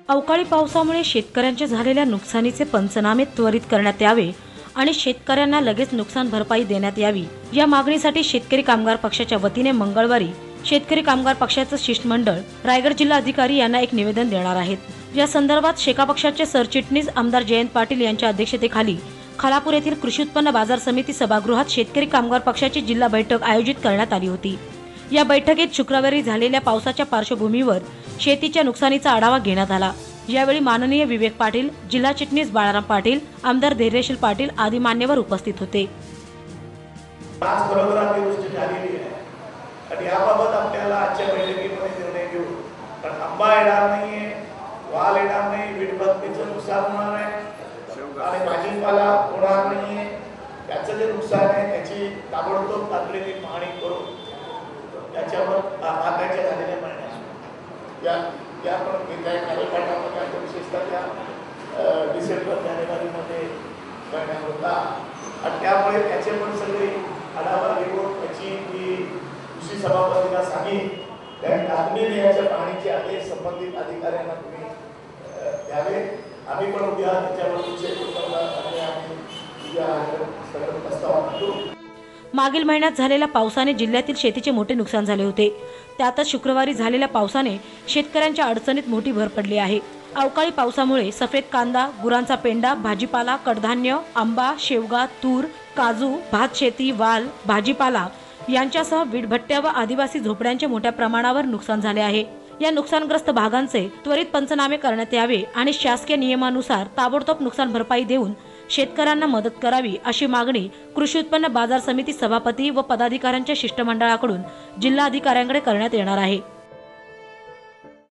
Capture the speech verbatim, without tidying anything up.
अवकाळी पावसामुळे शेतकऱ्यांच्या झालेल्या नुकसानीचे पंचनामे त्वरित करण्यात यावे आणि शेतकऱ्यांना लगेच नुकसान भरपाई देण्यात यावी या मागणीसाठी शेतकरी कामगार पक्षाच्या वतीने मंगळवारी शेतकरी कामगार पक्षाचे शिष्टमंडळ रायगड जिल्हा अधिकारी यांना एक निवेदन देणार आहेत। या संदर्भात शेका पक्षाचे सरचिटणीस आमदार जयंत पाटील यांच्या अध्यक्षतेखाली खालापूर येथील कृषी उत्पन्न बाजार समिती सभागृहात शेतकरी कामगार पक्षाची जिल्हा बैठक आयोजित करण्यात आली होती। या बैठकीत शुक्रवारी झालेल्या पावसाच्या पार्श्वभूमीवर शेतीच्या नुकसानीचा आढावा घेण्यात आला। यावेळी माननीय विवेक पाटील, जिल्हा चिटणीस बाळाराम पाटील, आमदार धैर्यशील पाटील आदी मान्यवर उपस्थित होते। आज बरोबर आपली गोष्ट झालेली आहे आणि याबाबत आपल्याला आजच्या बैठकीमध्ये निर्णय घेऊ। कारण आंबा येणार नाहीये, वाल येणार नाही, वीटभट्टीचं नुकसान होणार आहे आणि भाजीपाला होणार नाहीये। त्याचं जे नुकसान आहे त्याची ताबडतोब तातडीने पाहणी करू। त्याच्यावर आताच्या झालेल्या महिन्यात या या पण कालखंडामध्ये विशेषतः त्या डिसेंबर जानेवारीमध्ये करण्यात होता आणि त्यामुळे त्याचे पण सगळे आढावा घेऊन त्याची जी कृषी सभापतीला सांगितली त्या तातडीने याच्या पाहणीचे आदेश संबंधित अधिकाऱ्यांना तुम्ही द्यावे। आम्ही पण उद्या त्याच्यावर विषय आणि आम्ही उद्या सगळं प्रस्ताव मांडू। मागील महिन्यात झालेल्या पावसाने जिल्ह्यातील शेतीचे मोठे नुकसान झाले होते। त्यातच शुक्रवारी झालेल्या पावसाने शेतकऱ्यांच्या अडचणीत मोठी भर पडली आहे। अवकाळी पावसामुळे सफेद कांदा, गुरांचा पेंडा, भाजीपाला, कडधान्य, आंबा, शेवगा, तूर, काजू, भात शेती, वाल, भाजीपाला यांच्यासह वीटभट्ट्या व आदिवासी झोपड्यांचे मोठ्या प्रमाणावर नुकसान झाले आहे। या नुकसानग्रस्त भागांचे त्वरित पंचनामे करण्यात यावे आणि शासकीय नियमानुसार ताबडतोब नुकसान भरपाई देऊन शेतकऱ्यांना मदत करावी अशी मागणी कृषी उत्पन्न बाजार समिती सभापती व पदाधिकाऱ्यांच्या शिष्टमंडळाकडून जिल्हा अधिकाऱ्यांकडे करण्यात येणार आहे।